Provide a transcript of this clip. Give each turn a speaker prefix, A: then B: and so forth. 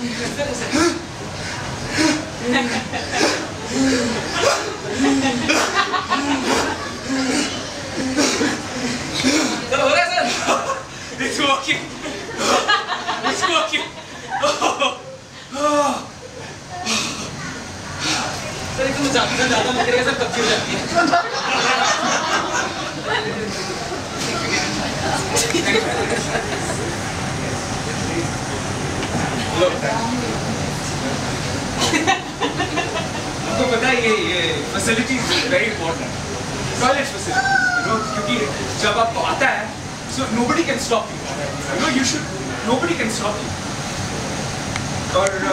A: चलो हो रहा है sir? It's working. It's working. Sir एकदम ज़्यादा मत करिएगा सर, कब्जी हो जाती है। आपको पता है ये facilities very important. Toilet facilities, you know, क्योंकि जब आपको आता है, so nobody can stop you. You know, you should, nobody can stop you. और